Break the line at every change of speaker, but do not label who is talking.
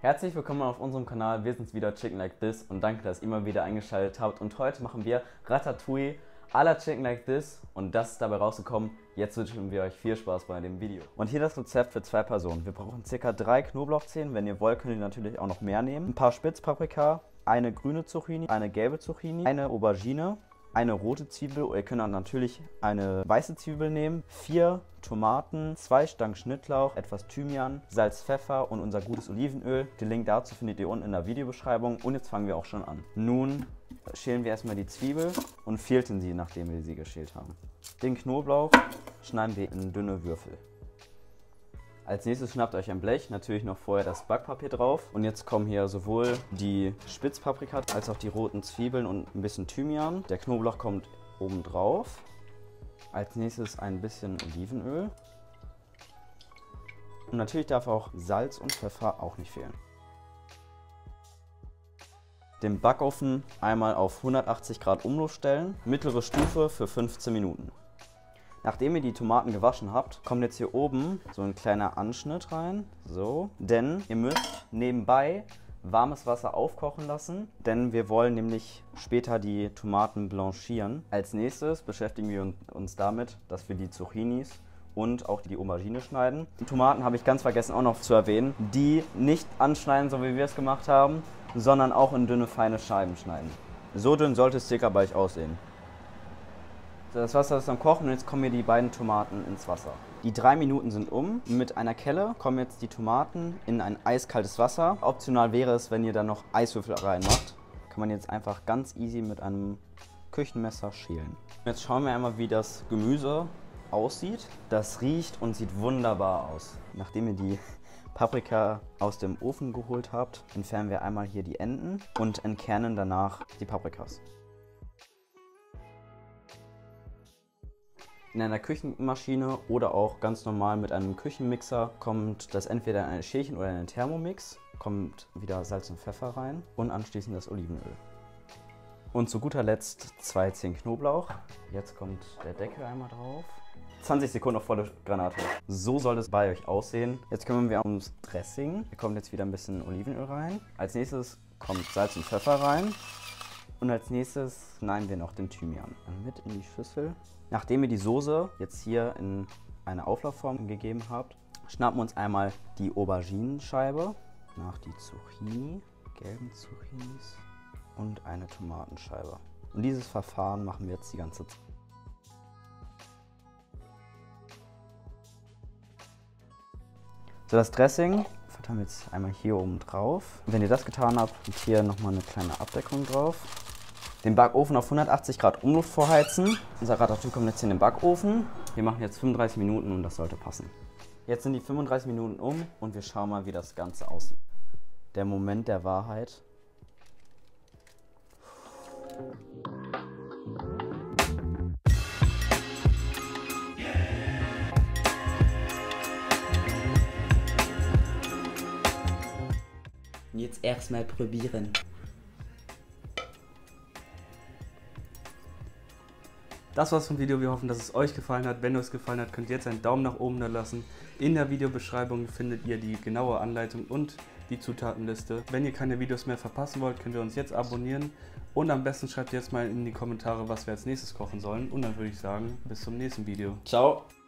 Herzlich willkommen auf unserem Kanal, wir sind's wieder Chicken Like This und danke, dass ihr immer wieder eingeschaltet habt. Und heute machen wir Ratatouille à la Chicken Like This und das ist dabei rausgekommen. Jetzt wünschen wir euch viel Spaß bei dem Video. Und hier das Rezept für 2 Personen. Wir brauchen ca. 3 Knoblauchzehen, wenn ihr wollt könnt ihr natürlich auch noch mehr nehmen. Ein paar Spitzpaprika, eine grüne Zucchini, eine gelbe Zucchini, eine Aubergine, eine rote Zwiebel, ihr könnt dann natürlich eine weiße Zwiebel nehmen, 4 Tomaten, 2 Stangen Schnittlauch, etwas Thymian, Salz, Pfeffer und unser gutes Olivenöl. Den Link dazu findet ihr unten in der Videobeschreibung und jetzt fangen wir auch schon an. Nun schälen wir erstmal die Zwiebel und filtern sie, nachdem wir sie geschält haben. Den Knoblauch schneiden wir in dünne Würfel. Als nächstes schnappt euch ein Blech, natürlich noch vorher das Backpapier drauf. Und jetzt kommen hier sowohl die Spitzpaprika als auch die roten Zwiebeln und ein bisschen Thymian. Der Knoblauch kommt oben drauf. Als nächstes ein bisschen Olivenöl. Und natürlich darf auch Salz und Pfeffer auch nicht fehlen. Den Backofen einmal auf 180 Grad Umluft stellen, mittlere Stufe für 15 Minuten. Nachdem ihr die Tomaten gewaschen habt, kommt jetzt hier oben so ein kleiner Anschnitt rein, so. Denn ihr müsst nebenbei warmes Wasser aufkochen lassen, denn wir wollen nämlich später die Tomaten blanchieren. Als nächstes beschäftigen wir uns damit, dass wir die Zucchinis und auch die Aubergine schneiden. Die Tomaten habe ich ganz vergessen auch noch zu erwähnen, die nicht anschneiden, so wie wir es gemacht haben, sondern auch in dünne, feine Scheiben schneiden. So dünn sollte es circa bei euch aussehen. Das Wasser ist am Kochen und jetzt kommen hier die beiden Tomaten ins Wasser. Die 3 Minuten sind um. Mit einer Kelle kommen jetzt die Tomaten in ein eiskaltes Wasser. Optional wäre es, wenn ihr da noch Eiswürfel reinmacht. Kann man jetzt einfach ganz easy mit einem Küchenmesser schälen. Jetzt schauen wir einmal, wie das Gemüse aussieht. Das riecht und sieht wunderbar aus. Nachdem ihr die Paprika aus dem Ofen geholt habt, entfernen wir einmal hier die Enden und entkernen danach die Paprikas. In einer Küchenmaschine oder auch ganz normal mit einem Küchenmixer kommt das entweder in ein Schälchen oder in einen Thermomix, kommt wieder Salz und Pfeffer rein und anschließend das Olivenöl. Und zu guter Letzt 2 Zehen Knoblauch. Jetzt kommt der Deckel einmal drauf. 20 Sekunden auf volle Granate. So soll es bei euch aussehen. Jetzt kümmern wir ums Dressing. Hier kommt jetzt wieder ein bisschen Olivenöl rein. Als nächstes kommt Salz und Pfeffer rein. Und als nächstes schneiden wir noch den Thymian mit in die Schüssel. Nachdem ihr die Soße jetzt hier in eine Auflaufform gegeben habt, schnappen wir uns einmal die Auberginenscheibe, nach die Zucchini, gelben Zucchinis und eine Tomatenscheibe. Und dieses Verfahren machen wir jetzt die ganze Zeit. So, das Dressing verteilen wir jetzt einmal hier oben drauf. Und wenn ihr das getan habt, kommt hier nochmal eine kleine Abdeckung drauf. Den Backofen auf 180 Grad Umluft vorheizen. Unser Ratatouille kommt jetzt in den Backofen. Wir machen jetzt 35 Minuten und das sollte passen. Jetzt sind die 35 Minuten um und wir schauen mal, wie das Ganze aussieht. Der Moment der Wahrheit.
Und jetzt erstmal probieren.
Das war's vom Video, wir hoffen, dass es euch gefallen hat. Wenn es gefallen hat, könnt ihr jetzt einen Daumen nach oben da lassen. In der Videobeschreibung findet ihr die genaue Anleitung und die Zutatenliste. Wenn ihr keine Videos mehr verpassen wollt, könnt ihr uns jetzt abonnieren. Und am besten schreibt ihr jetzt mal in die Kommentare, was wir als nächstes kochen sollen. Und dann würde ich sagen, bis zum nächsten Video.
Ciao!